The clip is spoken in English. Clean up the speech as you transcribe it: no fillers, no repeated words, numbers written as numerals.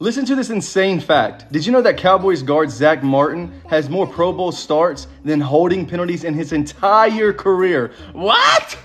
Listen to this insane fact. Did you know that Cowboys guard Zach Martin has more Pro Bowl starts than holding penalties in his entire career? What?